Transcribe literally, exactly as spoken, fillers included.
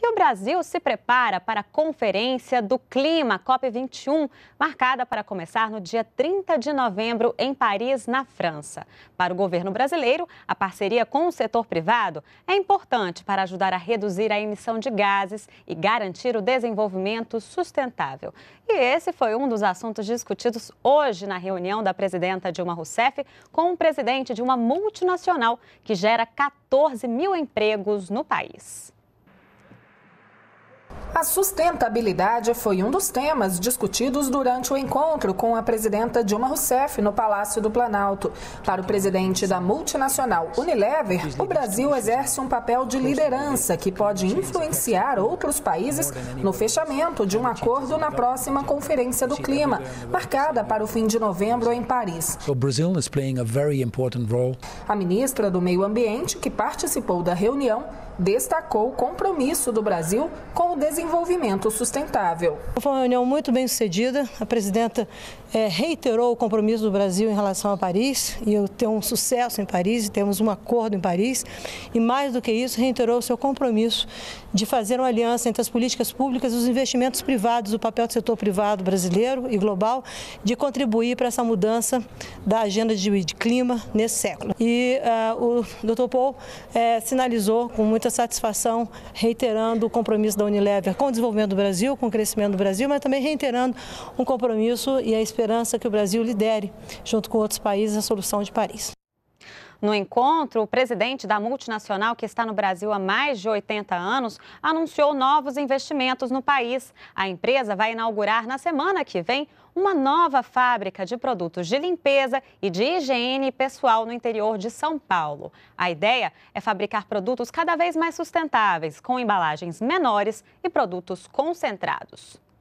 E o Brasil se prepara para a Conferência do Clima, COP vinte e um, marcada para começar no dia trinta de novembro em Paris, na França. Para o governo brasileiro, a parceria com o setor privado é importante para ajudar a reduzir a emissão de gases e garantir o desenvolvimento sustentável. E esse foi um dos assuntos discutidos hoje na reunião da presidenta Dilma Rousseff com o presidente de uma multinacional que gera quatorze mil empregos no país. A sustentabilidade foi um dos temas discutidos durante o encontro com a presidenta Dilma Rousseff no Palácio do Planalto. Para o presidente da multinacional Unilever, o Brasil exerce um papel de liderança que pode influenciar outros países no fechamento de um acordo na próxima Conferência do Clima, marcada para o fim de novembro em Paris. A ministra do Meio Ambiente, que participou da reunião, destacou o compromisso do Brasil com o desenvolvimento sustentável. Foi uma reunião muito bem sucedida. A presidenta é, reiterou o compromisso do Brasil em relação a Paris, e eu tenho um sucesso em Paris, temos um acordo em Paris, e mais do que isso, reiterou o seu compromisso de fazer uma aliança entre as políticas públicas e os investimentos privados, o papel do setor privado brasileiro e global, de contribuir para essa mudança da agenda de, de clima nesse século. E uh, o doutor Paul é, sinalizou com muita satisfação, reiterando o compromisso da Unilever com o desenvolvimento do Brasil, com o crescimento do Brasil, mas também reiterando um compromisso e a esperança que o Brasil lidere, junto com outros países, a solução de Paris. No encontro, o presidente da multinacional, que está no Brasil há mais de oitenta anos, anunciou novos investimentos no país. A empresa vai inaugurar na semana que vem uma nova fábrica de produtos de limpeza e de higiene pessoal no interior de São Paulo. A ideia é fabricar produtos cada vez mais sustentáveis, com embalagens menores e produtos concentrados.